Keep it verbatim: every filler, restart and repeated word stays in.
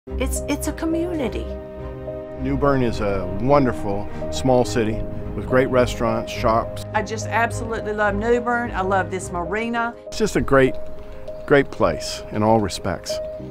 It's, it's a community. New Bern is a wonderful small city with great restaurants, shops. I just absolutely love New Bern. I love this marina. It's just a great, great place in all respects.